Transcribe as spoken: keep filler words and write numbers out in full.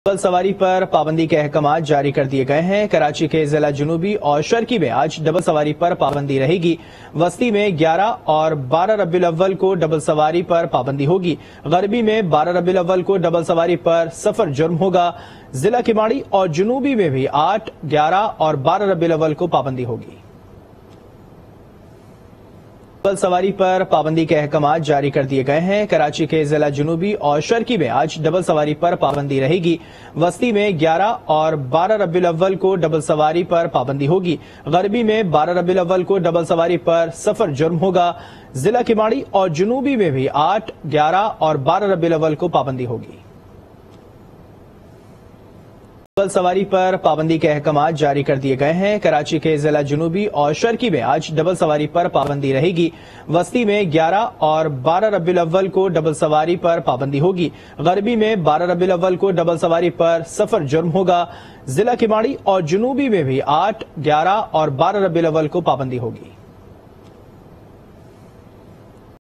Double सवारी पर पाबंदी के अहकामात जारी कर दिए गए हैं। कराची के जिला जुनूबी और शर्की में आज डबल सवारी पर पाबंदी रहेगी। वस्ती में ग्यारह और बारह रबीउल अव्वल को डबल सवारी पर पाबंदी होगी। गरबी में बारह रबीउल अव्वल को डबल सवारी पर सफर जुर्म होगा। जिला किमाड़ी और जुनूबी में भी आठ, ग्यारह और बारह रबीउल अव्वल को पाबंदी होगी। डबल सवारी पर पाबंदी के अहकामात जारी कर दिए गए हैं। कराची के जिला जुनूबी और शर्की में आज डबल सवारी पर पाबंदी रहेगी। वस्ती में ग्यारह और बारह रबीउल अव्वल को डबल सवारी पर पाबंदी होगी। गरबी में बारह रबीउल अव्वल को डबल सवारी पर सफर जुर्म होगा। जिला किमाड़ी और जुनूबी में भी आठ, ग्यारह और बारह रबीउल अव्वल को पाबंदी होगी। डबल सवारी पर पाबंदी के अहकामात जारी कर दिए गए हैं। कराची के जिला जुनूबी और शर्की में आज डबल सवारी पर पाबंदी रहेगी। वस्ती में ग्यारह और बारह रबीउल अव्वल को डबल सवारी पर पाबंदी होगी। गरबी में बारह रबीउल अव्वल को डबल सवारी पर सफर जुर्म होगा। जिला किमाड़ी और जुनूबी में भी आठ, ग्यारह और बारह रबीउल अव्वल को पाबंदी होगी।